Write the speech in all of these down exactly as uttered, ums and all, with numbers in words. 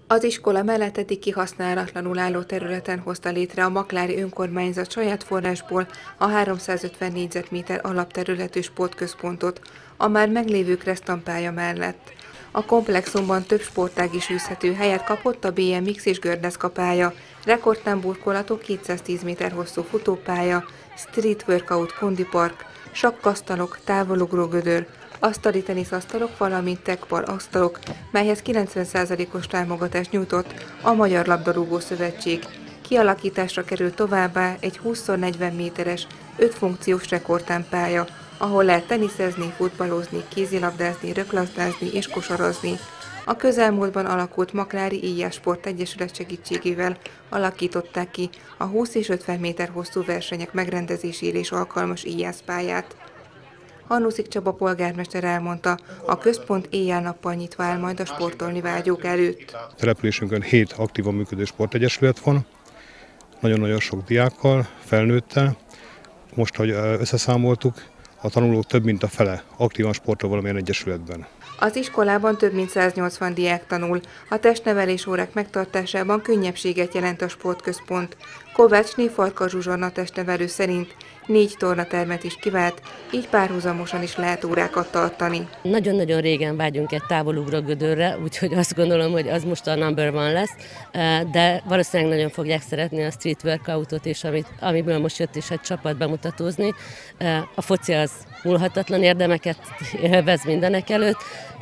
Az iskola mellett eddig kihasználatlanul álló területen hozta létre a maklári önkormányzat saját forrásból a háromszázötven négyzetméter alapterületű sportközpontot a már meglévő kresztampálya mellett. A komplexumban több sportág is űzhető helyet kapott a bé em iksz és gördeszkapálya, rekordtámburkolatok, kétszáztíz méter hosszú futópálya, street workout kondipark, sakkasztalok, távolugró gödör, asztali teniszasztalok, valamint tekpar asztalok, melyhez kilencven százalékos támogatást nyújtott a Magyar Labdarúgó Szövetség. Kialakításra került továbbá egy húsz szor negyven méteres, öt funkciós rekordtámpálya, ahol lehet teniszezni, futballozni, kézilabdázni, röplabdázni és kosarazni. A közelmúltban alakult Maklári Íjás Sport Egyesület segítségével alakították ki a húsz és ötven méter hosszú versenyek megrendezésére is alkalmas íjászpályát. Hannuszik Csaba polgármester elmondta, a központ éjjel-nappal nyitva áll majd a sportolni vágyók előtt. A településünkön hét aktívan működő sportegyesület van, nagyon-nagyon sok diákkal, felnőttel. Most, hogy összeszámoltuk, a tanulók több mint a fele aktívan sportol valamilyen egyesületben. Az iskolában több mint száznyolcvan diák tanul. A testnevelés órák megtartásában könnyebbséget jelent a sportközpont. Kovácsné Farka Zsuzsanna testnevelő szerint négy tornatermet is kivált, így párhuzamosan is lehet órákat tartani. Nagyon-nagyon régen vágyunk egy távolugró gödörre, úgyhogy azt gondolom, hogy az most a number one lesz, de valószínűleg nagyon fogják szeretni a street workoutot is, amit, amiből most jött is egy csapat bemutatózni. A foci az múlhatatlan érdemeket élvez mindenek előtt,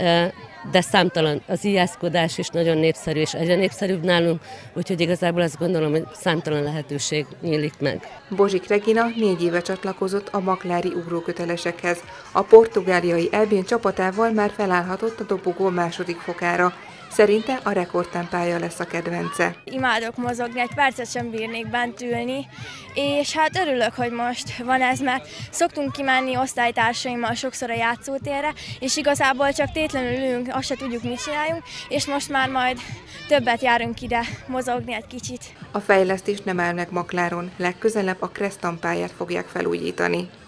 de számtalan az íjászkodás is nagyon népszerű, és egyre népszerűbb nálunk, úgyhogy igazából azt gondolom, hogy számtalan lehetőség nyílik meg. Bozsik Regina négy éve csatlakozott a maklári ugrókötelesekhez. A portugáliai Elbén csapatával már felállhatott a dobogó második fokára. Szerinte a rekordtámpálya lesz a kedvence. Imádok mozogni, egy percet sem bírnék bent ülni, és hát örülök, hogy most van ez, mert szoktunk kimenni osztálytársaimmal sokszor a játszótérre, és igazából csak tétlenül ülünk, azt se tudjuk, mit csináljunk, és most már majd többet járunk ide mozogni egy kicsit. A fejlesztés nem áll meg Makláron, legközelebb a kresztampályát fogják felújítani.